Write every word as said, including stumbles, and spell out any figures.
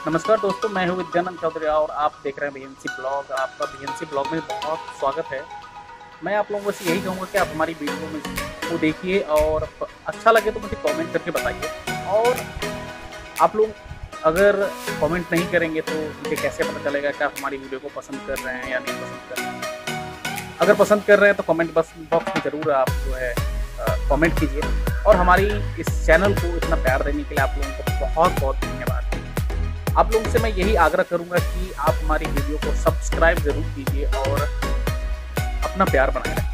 नमस्कार दोस्तों, मैं हूँ विद्यानंद चौधरी और आप देख रहे हैं बीएनसी ब्लॉग। आपका बीएनसी ब्लॉग में बहुत स्वागत है। मैं आप लोगों से यही कहूँगा कि आप हमारी वीडियो में को देखिए और अच्छा लगे तो मुझे कमेंट करके बताइए। और आप लोग अगर कमेंट नहीं करेंगे तो मुझे कैसे पता चलेगा कि आप हमारी वीडियो को पसंद कर रहे हैं या नहीं पसंद कर रहे हैं। अगर पसंद कर रहे हैं तो कमेंट बॉक्स बॉक्स में ज़रूर आप जो है कमेंट कीजिए। और हमारी इस चैनल को इतना प्यार देने के लिए आप लोगों को बहुत बहुत धन्यवाद। आप लोगों से मैं यही आग्रह करूंगा कि आप हमारी वीडियो को सब्सक्राइब ज़रूर कीजिए और अपना प्यार बनाए रखें।